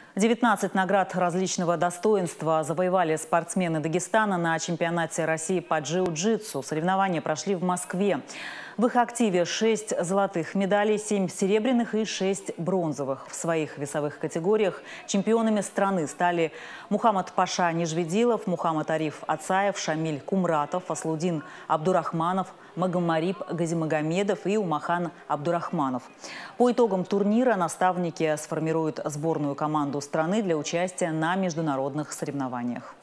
19 наград различного достоинства завоевали спортсмены Дагестана на чемпионате России по джиу-джитсу. Соревнования прошли в Москве. В их активе 6 золотых медалей, 7 серебряных и 6 бронзовых. В своих весовых категориях чемпионами страны стали Мухаммад Паша Нижведилов, Мухаммад Ариф Ацаев, Шамиль Кумратов, Аслудин Абдурахманов, Магомариб Газимагомедов и Умахан Абдурахманов. По итогам турнира наставники сформируют сборную команду страны для участия на международных соревнованиях.